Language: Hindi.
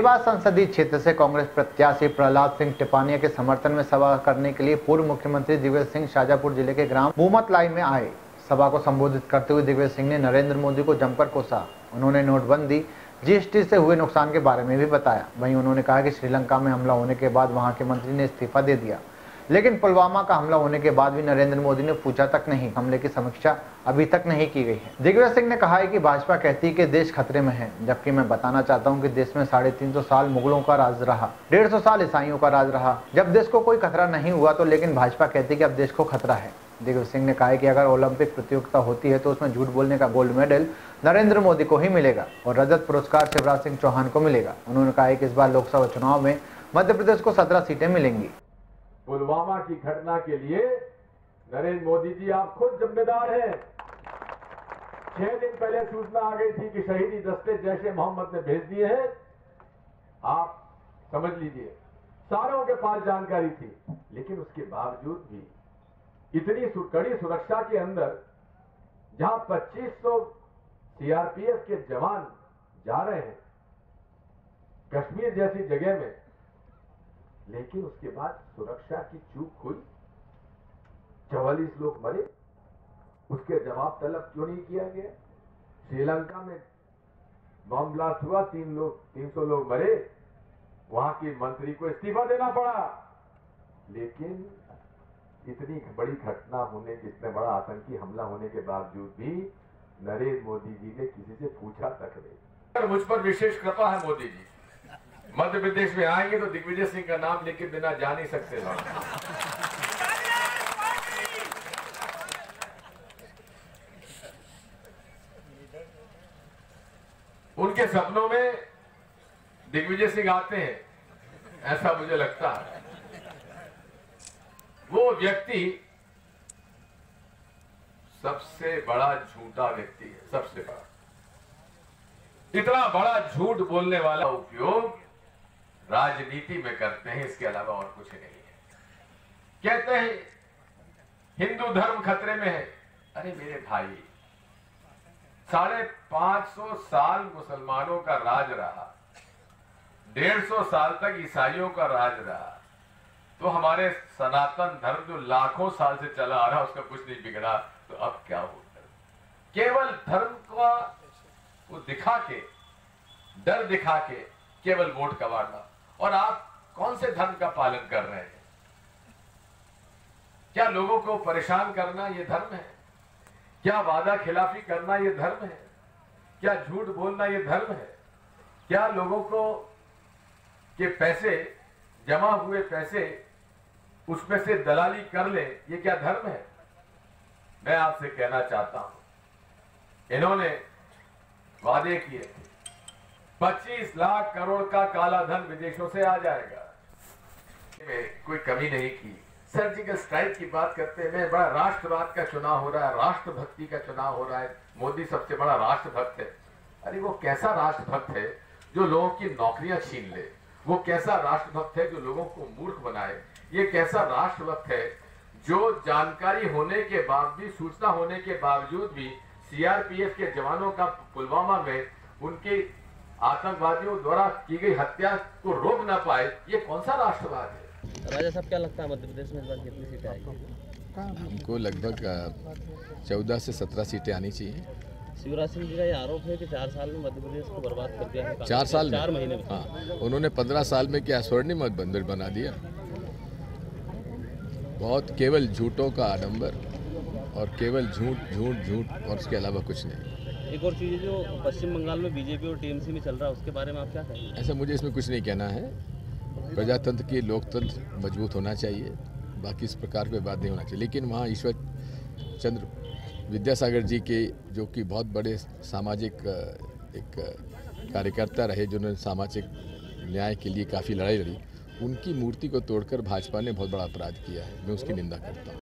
देवास संसदीय क्षेत्र से कांग्रेस प्रत्याशी प्रहलाद सिंह टिपानिया के समर्थन में सभा करने के लिए पूर्व मुख्यमंत्री दिग्विजय सिंह शाजापुर जिले के ग्राम बूमतलाई में आए। सभा को संबोधित करते हुए दिग्विजय सिंह ने नरेंद्र मोदी को जमकर कोसा। उन्होंने नोटबंदी, जीएसटी से हुए नुकसान के बारे में भी बताया। वहीं उन्होंने कहा कि श्रीलंका में हमला होने के बाद वहां के मंत्री ने इस्तीफा दे दिया, लेकिन पुलवामा का हमला होने के बाद भी नरेंद्र मोदी ने पूछा तक नहीं। हमले की समीक्षा अभी तक नहीं की गई है। दिग्विजय सिंह ने कहा है कि भाजपा कहती है कि देश खतरे में है, जबकि मैं बताना चाहता हूं कि देश में 350 साल मुगलों का राज रहा, 150 साल ईसाइयों का राज रहा, जब देश को कोई खतरा नहीं हुआ तो, लेकिन भाजपा कहती है कि अब देश को खतरा है। दिग्विजय सिंह ने कहा है कि अगर ओलंपिक प्रतियोगिता होती है तो उसमें झूठ बोलने का गोल्ड मेडल नरेंद्र मोदी को ही मिलेगा और रजत पुरस्कार शिवराज सिंह चौहान को मिलेगा। उन्होंने कहा है कि इस बार लोकसभा चुनाव में मध्य प्रदेश को 17 सीटें मिलेंगी। पुलवामा की घटना के लिए नरेंद्र मोदी जी आप खुद जिम्मेदार हैं। 6 दिन पहले सूचना आ गई थी कि शहीदी दस्ते जैश ए मोहम्मद ने भेज दिए हैं। आप समझ लीजिए, सारों के पास जानकारी थी, लेकिन उसके बावजूद भी इतनी कड़ी सुरक्षा के अंदर जहां 2500 सीआरपीएफ के जवान जा रहे हैं कश्मीर जैसी जगह में, लेकिन उसके बाद सुरक्षा की चूक हुई, 44 लोग मरे, उसके जवाब तलब क्यों नहीं किया गया? श्रीलंका में बम ब्लास्ट हुआ, 300 लोग मरे, वहां की मंत्री को इस्तीफा देना पड़ा। लेकिन इतनी बड़ी घटना होने के, इतने बड़ा आतंकी हमला होने के बावजूद भी नरेंद्र मोदी जी ने किसी से पूछा तक नहीं। मुझ पर विशेष कृपा है मोदी जी, मध्य प्रदेश में आएंगे तो दिग्विजय सिंह का नाम लेके बिना जा नहीं सकते। उनके सपनों में दिग्विजय सिंह आते हैं, ऐसा मुझे लगता है। वो व्यक्ति सबसे बड़ा झूठा व्यक्ति है, सबसे बड़ा। इतना बड़ा झूठ बोलने वाला उपयोग राजनीति में करते हैं, इसके अलावा और कुछ नहीं है। कहते हैं हिंदू धर्म खतरे में है। अरे मेरे भाई, 550 साल मुसलमानों का राज रहा, 150 साल तक ईसाइयों का राज रहा, तो हमारे सनातन धर्म जो लाखों साल से चला आ रहा उसका कुछ नहीं बिगड़ा, तो अब क्या होगा? केवल धर्म का वो दिखा के, डर दिखा के केवल वोट कमाना। और आप कौन से धर्म का पालन कर रहे हैं? क्या लोगों को परेशान करना ये धर्म है? क्या वादा खिलाफी करना ये धर्म है? क्या झूठ बोलना ये धर्म है? क्या लोगों को के पैसे, जमा हुए पैसे, उसमें से दलाली कर ले, ये क्या धर्म है? मैं आपसे कहना चाहता हूं, इन्होंने वादे किए थे 25 लाख करोड़ का काला धन विदेशों से आ जाएगा, कोई कमी नहीं की। सर्जिकल स्ट्राइक की बात करते हैं, बड़ा राष्ट्रवाद का चुनाव हो रहा है, राष्ट्रभक्ति का चुनाव हो रहा है, मोदी सबसे बड़ा राष्ट्रभक्त है। अरे वो कैसा राष्ट्रभक्त है जो लोगों की नौकरियां छीन ले? वो कैसा राष्ट्रभक्त है जो लोगों को मूर्ख बनाए? ये कैसा राष्ट्रभक्त है जो जानकारी होने के बावजूद, सूचना होने के बावजूद भी सीआरपीएफ के जवानों का पुलवामा में उनके आतंकवादियों द्वारा की गई हत्या को रोक ना पाए? ये कौन सा राष्ट्रवाद है? राजा साहब, क्या लगता है मध्य प्रदेश में इस बार कितनी सीटें आएंगी? हमको लगभग 14 से 17 सीटें आनी चाहिए। शिवराज सिंह जी का ये आरोप है कि 4 साल में मध्य प्रदेश को बर्बाद कर दिया है। 4 साल में? 4 महीने में। हाँ, उन्होंने 15 साल में क्या स्वर्णिम मंदिर बना दिया। बहुत केवल झूठों का आडंबर और केवल झूठ झूठ झूठ, और उसके अलावा कुछ नहीं। एक और चीज़ जो पश्चिम बंगाल में बीजेपी और टीएमसी में चल रहा है, उसके बारे में आप क्या कहेंगे? ऐसा मुझे इसमें कुछ नहीं कहना है। प्रजातंत्र की, लोकतंत्र मजबूत होना चाहिए, बाकी इस प्रकार पे बात नहीं होना चाहिए। लेकिन वहाँ ईश्वर चंद्र विद्यासागर जी के, जो कि बहुत बड़े सामाजिक एक कार्यकर्ता रहे, जिन्होंने सामाजिक न्याय के लिए काफ़ी लड़ाई लड़ी, उनकी मूर्ति को तोड़कर भाजपा ने बहुत बड़ा अपराध किया है। मैं उसकी निंदा करता हूँ।